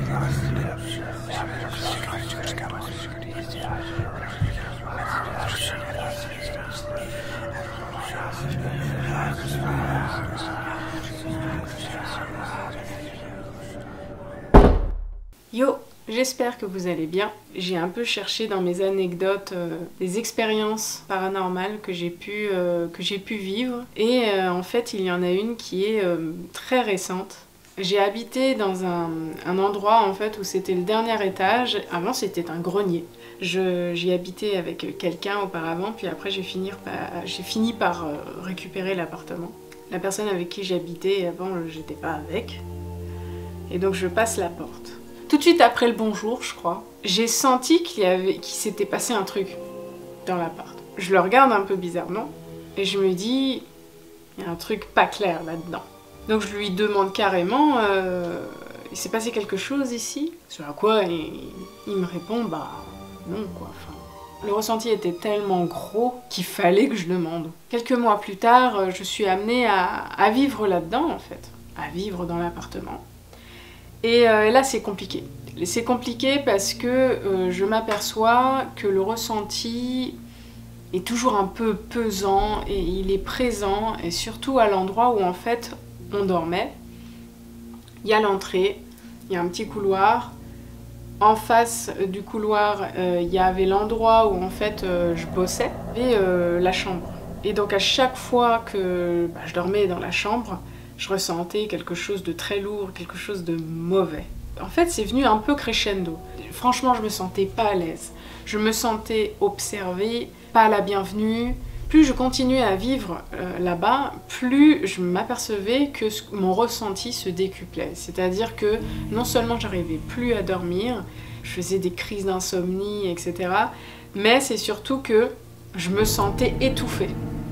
Yo, j'espère que vous allez bien. J'ai un peu cherché dans mes anecdotes des expériences paranormales que j'ai pu vivre. Et en fait, il y en a une qui est très récente. J'ai habité dans un endroit en fait où c'était le dernier étage. Avant, c'était un grenier. J'y habitais avec quelqu'un auparavant, puis après j'ai fini par récupérer l'appartement. La personne avec qui j'habitais avant, j'étais pas avec. Et donc je passe la porte. Tout de suite après le bonjour, je crois, j'ai senti qu'il s'était passé un truc dans l'appart. Je le regarde un peu bizarrement et je me dis, il y a un truc pas clair là-dedans. Donc je lui demande carrément, il s'est passé quelque chose ici? Ce à quoi il me répond, bah non quoi. Enfin, le ressenti était tellement gros qu'il fallait que je demande. Quelques mois plus tard, je suis amenée à vivre là-dedans en fait, à vivre dans l'appartement. Et là c'est compliqué. C'est compliqué parce que je m'aperçois que le ressenti est toujours un peu pesant et il est présent, et surtout à l'endroit où en fait on dormait. Il y a l'entrée, il y a un petit couloir. En face du couloir, il y avait l'endroit où en fait je bossais, et la chambre. Et donc à chaque fois que je dormais dans la chambre, je ressentais quelque chose de très lourd, quelque chose de mauvais. En fait, c'est venu un peu crescendo. Franchement, je me sentais pas à l'aise. Je me sentais observée, pas la bienvenue. Plus je continuais à vivre là-bas, plus je m'apercevais que mon ressenti se décuplait. C'est-à-dire que non seulement j'arrivais plus à dormir, je faisais des crises d'insomnie, etc. Mais c'est surtout que je me sentais étouffée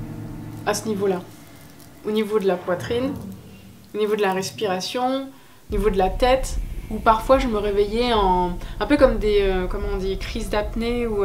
à ce niveau-là. Au niveau de la poitrine, au niveau de la respiration, au niveau de la tête, où parfois je me réveillais un peu comme des comment on dit, crises d'apnée ou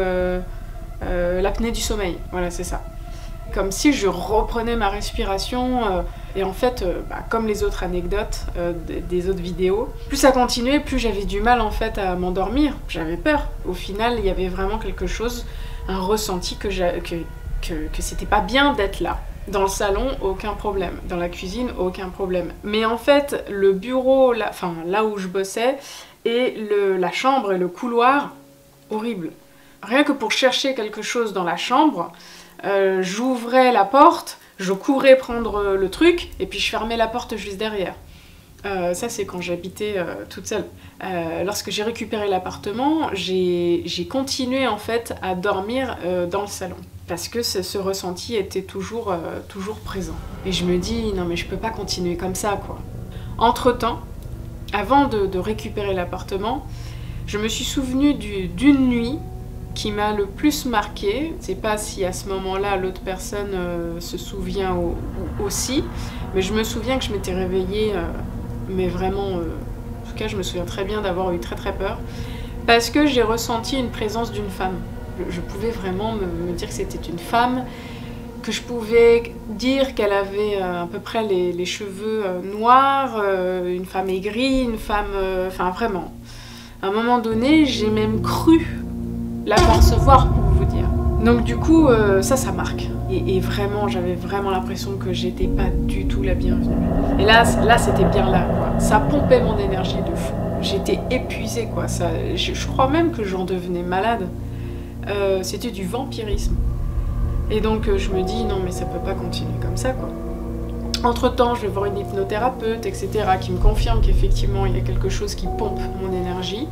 l'apnée du sommeil. Voilà, c'est ça. Comme si je reprenais ma respiration, et en fait, comme les autres anecdotes des autres vidéos, plus ça continuait, plus j'avais du mal en fait à m'endormir. J'avais peur. Au final, il y avait vraiment quelque chose, un ressenti que c'était pas bien d'être là. Dans le salon, aucun problème. Dans la cuisine, aucun problème. Mais en fait, le bureau, là où je bossais, et la chambre et le couloir, horrible. Rien que pour chercher quelque chose dans la chambre, j'ouvrais la porte, je courais prendre le truc, et puis je fermais la porte juste derrière. Ça, c'est quand j'habitais toute seule. Lorsque j'ai récupéré l'appartement, j'ai continué en fait à dormir dans le salon. Parce que ce ressenti était toujours présent. Et je me dis, non mais je peux pas continuer comme ça, quoi. Entre-temps, avant de récupérer l'appartement, je me suis souvenue d'une nuit qui m'a le plus marquée. Je sais pas si à ce moment-là, l'autre personne se souvient aussi, mais je me souviens que je m'étais réveillée, mais vraiment, en tout cas, je me souviens très bien d'avoir eu très très peur, parce que j'ai ressenti une présence d'une femme. Je pouvais vraiment me dire que c'était une femme, que je pouvais dire qu'elle avait à peu près les cheveux noirs, une femme aigrie, une femme... Enfin vraiment. À un moment donné, j'ai même cru l'apercevoir, pour vous dire. Donc du coup, ça marque. Et vraiment, j'avais vraiment l'impression que j'étais pas du tout la bienvenue. Et là c'était bien là, quoi. Ça pompait mon énergie de fou. J'étais épuisée, quoi. Je crois même que j'en devenais malade. C'était du vampirisme. Et donc je me dis non mais ça peut pas continuer comme ça, quoi. Entre temps je vais voir une hypnothérapeute, etc., qui me confirme qu'effectivement il y a quelque chose qui pompe mon énergie.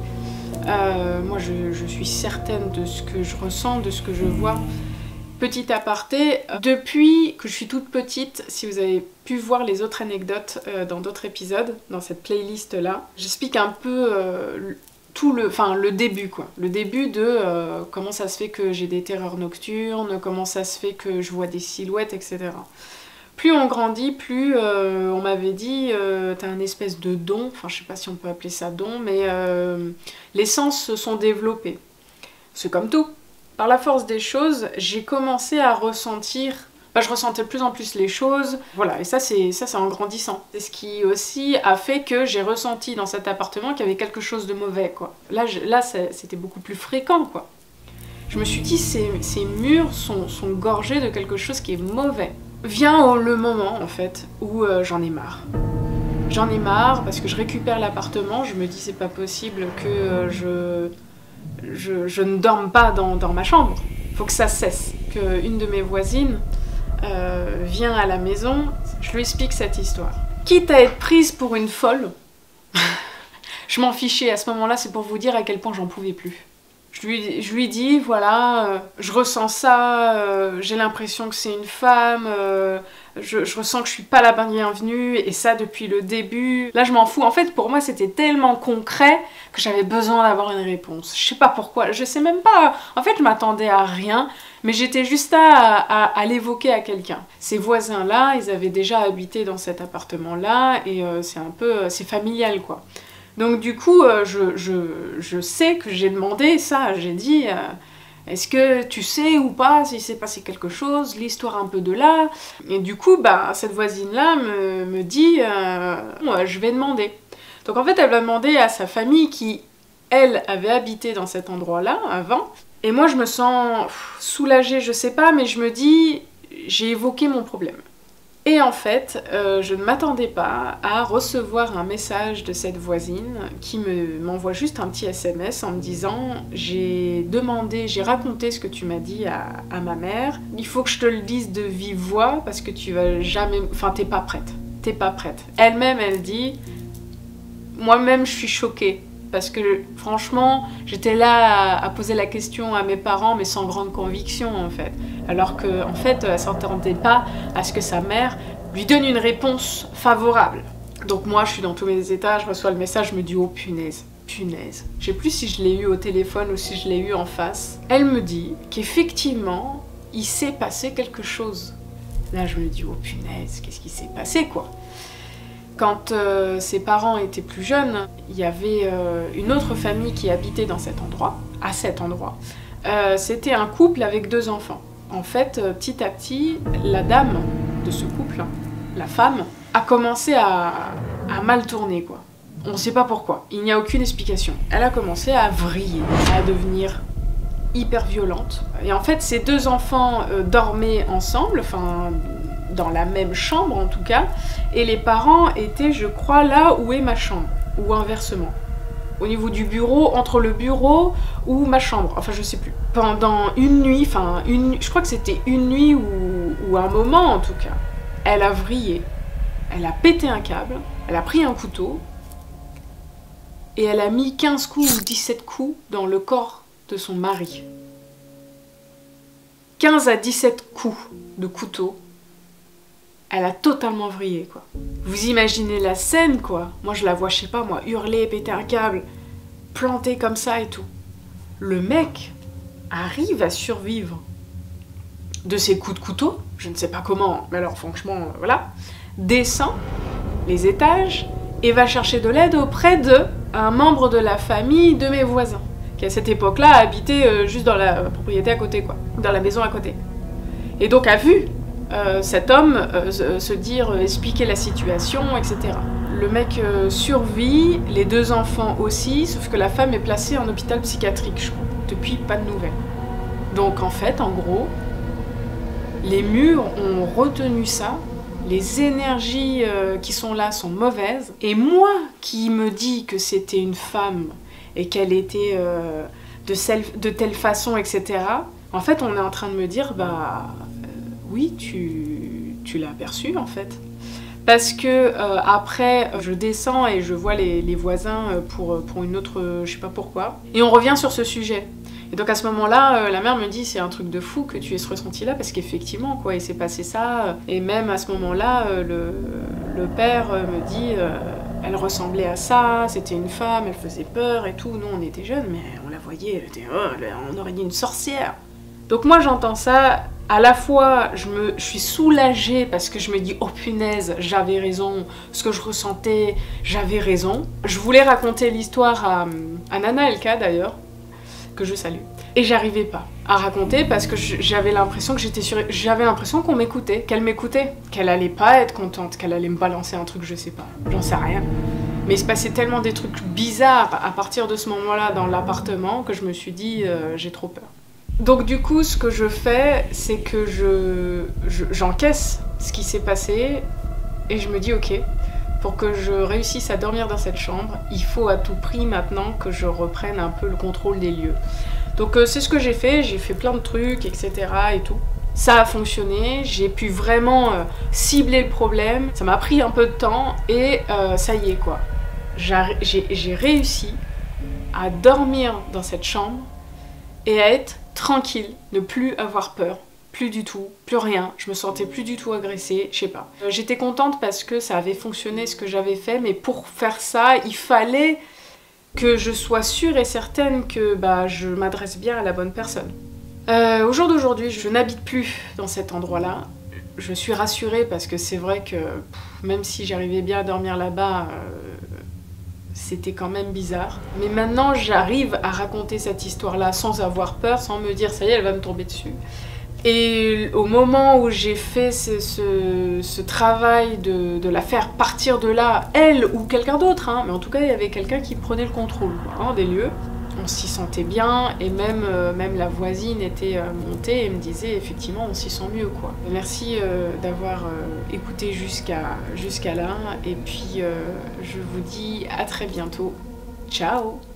Moi je suis certaine de ce que je ressens, de ce que je vois. Petit aparté, depuis que je suis toute petite, si vous avez pu voir les autres anecdotes dans d'autres épisodes, dans cette playlist là, j'explique un peu le début, quoi. Le début de comment ça se fait que j'ai des terreurs nocturnes, comment ça se fait que je vois des silhouettes, etc. Plus on grandit, plus on m'avait dit t'as un espèce de don, enfin je sais pas si on peut appeler ça don, mais les sens se sont développés. C'est comme tout. Par la force des choses, j'ai commencé à ressentir je ressentais de plus en plus les choses. Voilà, et ça c'est en grandissant. C'est ce qui aussi a fait que j'ai ressenti dans cet appartement qu'il y avait quelque chose de mauvais, quoi. Là c'était beaucoup plus fréquent, quoi. Je me suis dit, ces murs sont gorgés de quelque chose qui est mauvais. Vient le moment, en fait, où j'en ai marre. J'en ai marre parce que je récupère l'appartement, je me dis c'est pas possible que je ne dorme pas dans ma chambre. Faut que ça cesse. Qu'une de mes voisines vient à la maison, je lui explique cette histoire. Quitte à être prise pour une folle, je m'en fichais à ce moment-là, c'est pour vous dire à quel point j'en pouvais plus. Je lui dis, voilà, je ressens ça, j'ai l'impression que c'est une femme, je ressens que je suis pas la bienvenue, et ça depuis le début. Là, je m'en fous. En fait, pour moi, c'était tellement concret que j'avais besoin d'avoir une réponse. Je sais pas pourquoi, je sais même pas. En fait, je m'attendais à rien, mais j'étais juste à l'évoquer à quelqu'un. Ces voisins-là, ils avaient déjà habité dans cet appartement-là, et c'est familial, quoi. Donc du coup, je sais que j'ai demandé ça, j'ai dit est-ce que tu sais ou pas s'il s'est passé quelque chose, l'histoire un peu de là. Et du coup, cette voisine-là me dit je vais demander. Donc en fait, elle va demander à sa famille qui, elle, avait habité dans cet endroit-là avant. Et moi, je me sens soulagée, je sais pas, mais je me dis, j'ai évoqué mon problème. Et en fait, je ne m'attendais pas à recevoir un message de cette voisine qui m'envoie juste un petit SMS en me disant « J'ai raconté ce que tu m'as dit à ma mère. Il faut que je te le dise de vive voix parce que tu vas jamais... Enfin, t'es pas prête. T'es pas prête. » Elle-même, elle dit « Moi-même, je suis choquée. » Parce que franchement, j'étais là à poser la question à mes parents, mais sans grande conviction en fait. Alors qu'en fait, elle s'attendait pas à ce que sa mère lui donne une réponse favorable. Donc moi, je suis dans tous mes états, je reçois le message, je me dis oh punaise, punaise. Je sais plus si je l'ai eu au téléphone ou si je l'ai eu en face. Elle me dit qu'effectivement, il s'est passé quelque chose. Là, je me dis oh punaise, qu'est-ce qui s'est passé quoi? Quand ses parents étaient plus jeunes, il y avait une autre famille qui habitait dans cet endroit, à cet endroit. C'était un couple avec 2 enfants. En fait, petit à petit, la dame de ce couple, la femme, a commencé à mal tourner, quoi. On ne sait pas pourquoi, il n'y a aucune explication. Elle a commencé à vriller, à devenir hyper violente. Et en fait, ces 2 enfants dormaient ensemble, enfin... dans la même chambre en tout cas, et les parents étaient, je crois, là où est ma chambre, ou inversement. Au niveau du bureau, entre le bureau ou ma chambre, enfin je sais plus. Pendant une nuit, je crois que c'était une nuit ou un moment en tout cas, elle a vrillé, elle a pété un câble, elle a pris un couteau, et elle a mis 15 coups ou 17 coups dans le corps de son mari. 15 à 17 coups de couteau. Elle a totalement vrillé, quoi. Vous imaginez la scène, quoi. Moi, je la vois, je sais pas, moi, hurler, péter un câble, planter comme ça et tout. Le mec arrive à survivre de ses coups de couteau, je ne sais pas comment, mais alors franchement, voilà, descend les étages et va chercher de l'aide auprès d'un membre de la famille de mes voisins, qui à cette époque-là habitait juste dans la propriété à côté, quoi, dans la maison à côté. Et donc a vu cet homme se dire, expliquer la situation, etc. Le mec survit, les 2 enfants aussi, sauf que la femme est placée en hôpital psychiatrique, je crois. Depuis, pas de nouvelles. Donc en fait, en gros, les murs ont retenu ça, les énergies qui sont là sont mauvaises, et moi qui me dis que c'était une femme et qu'elle était de telle façon, etc., en fait on est en train de me dire, oui, tu l'as aperçu en fait. Parce que après, je descends et je vois les voisins pour une autre... je sais pas pourquoi. Et on revient sur ce sujet. Et donc à ce moment-là, la mère me dit c'est un truc de fou que tu aies ce ressenti-là, parce qu'effectivement, quoi, il s'est passé ça. Et même à ce moment-là, le père me dit elle ressemblait à ça, c'était une femme, elle faisait peur et tout. Nous, on était jeunes, mais on la voyait, elle était, on aurait dit une sorcière. Donc moi, j'entends ça... À la fois, je suis soulagée parce que je me dis « Oh punaise, j'avais raison, ce que je ressentais, j'avais raison ». Je voulais raconter l'histoire à Nana Elka d'ailleurs, que je salue. Et j'arrivais pas à raconter parce que j'avais l'impression que j'avais l'impression qu'on m'écoutait, qu'elle allait pas être contente, qu'elle allait me balancer un truc, je sais pas, j'en sais rien. Mais il se passait tellement des trucs bizarres à partir de ce moment-là dans l'appartement que je me suis dit j'ai trop peur. Donc du coup, ce que je fais, c'est que j'encaisse ce qui s'est passé et je me dis ok, pour que je réussisse à dormir dans cette chambre, il faut à tout prix maintenant que je reprenne un peu le contrôle des lieux. Donc c'est ce que j'ai fait plein de trucs, etc. et tout. Ça a fonctionné, j'ai pu vraiment cibler le problème, ça m'a pris un peu de temps et ça y est quoi. J'ai réussi à dormir dans cette chambre et à être tranquille, ne plus avoir peur, plus du tout, plus rien, je me sentais plus du tout agressée, je sais pas. J'étais contente parce que ça avait fonctionné ce que j'avais fait, mais pour faire ça, il fallait que je sois sûre et certaine que je m'adresse bien à la bonne personne. Au jour d'aujourd'hui, je n'habite plus dans cet endroit-là. Je suis rassurée parce que c'est vrai que même si j'arrivais bien à dormir là-bas, c'était quand même bizarre. Mais maintenant, j'arrive à raconter cette histoire-là sans avoir peur, sans me dire ça y est, elle va me tomber dessus. Et au moment où j'ai fait ce travail de la faire partir de là, elle ou quelqu'un d'autre, hein, mais en tout cas, il y avait quelqu'un qui prenait le contrôle des lieux. On s'y sentait bien et même la voisine était montée et me disait effectivement on s'y sent mieux quoi. Merci d'avoir écouté jusqu'à là et puis je vous dis à très bientôt. Ciao!